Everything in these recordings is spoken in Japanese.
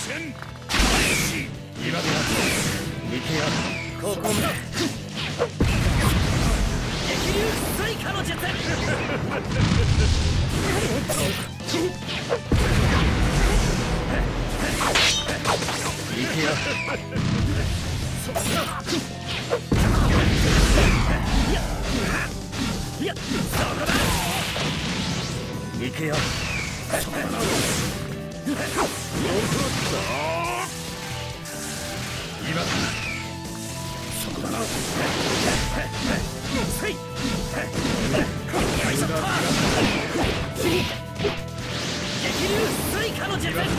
戦開始。今だ。見てやここまで。激流水化の術。見てやいや、そこだ。行けよ。そこだな。今だ。そこだな。せい。よいしょっと。激流水化の術。今だ。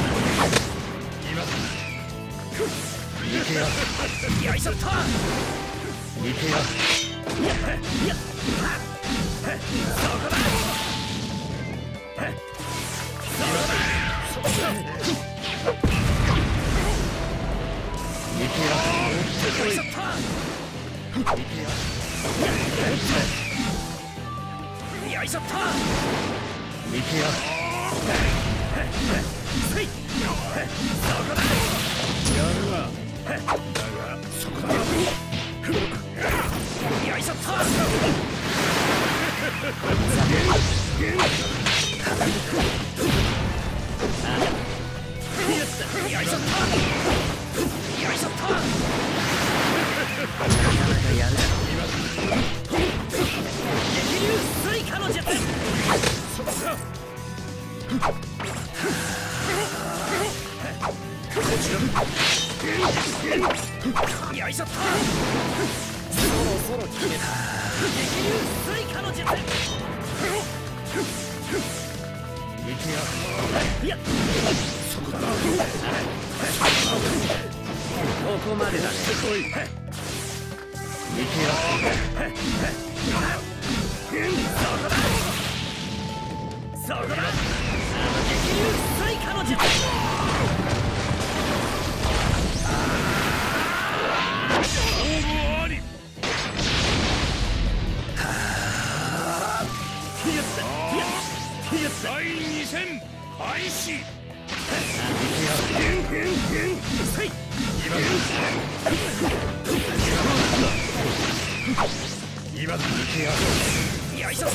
行けよ。よいしょっと。行けよ。いや。そこだ。見てや。よいしょっと。見てや。よいしょっと。見てや。せい。そこだ。やるな。だがそこだ。よいしょっと。よいしょっと。よいしょっと。やる。激流水化の術。そこだ。こちら。よいしょっと。そろそろ決めた。激流水化の術。見てや。いや、そこだな。ここまでだね。見てや。そこだ。激流水化の術。第2戦開始。今だ。よいしょ。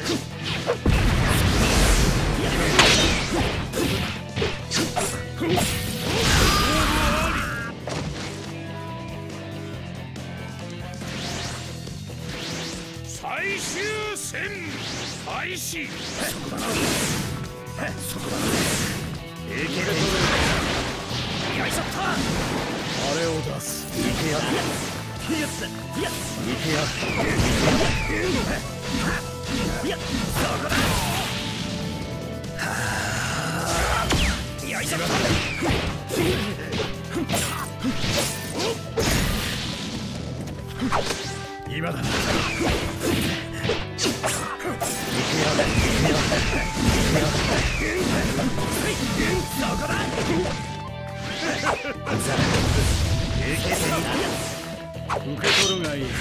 最終戦開始。そこだな。そこだな。いけると。よいしょっと。あれを出す。いけや。いや、いけや。いや、そこだ。よいしょっと。今だ。そこだ。受け取るがいい。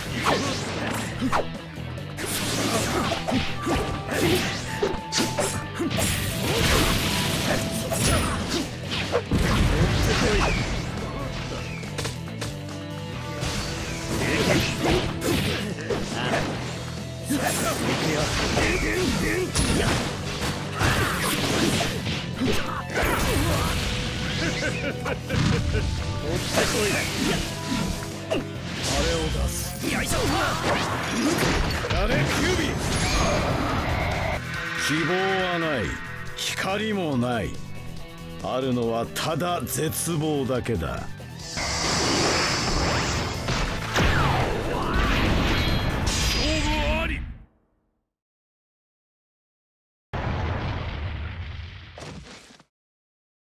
希望はない、光もない。あるのはただ絶望だけだ。